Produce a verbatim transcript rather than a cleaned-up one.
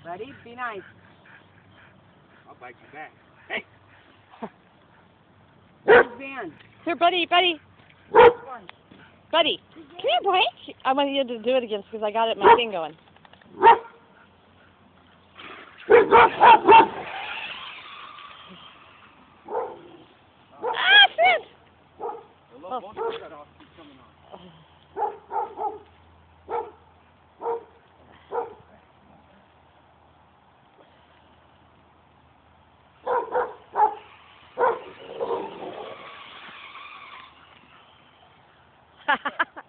Ready? Be nice. I'll bite you back. Hey! Where's Van? Here, buddy, buddy. This one. Buddy. Come here, boy. I want you to do it again because I got it, my thing going. Ah, shit! The little bone cut off keeps coming on. Ha ha ha.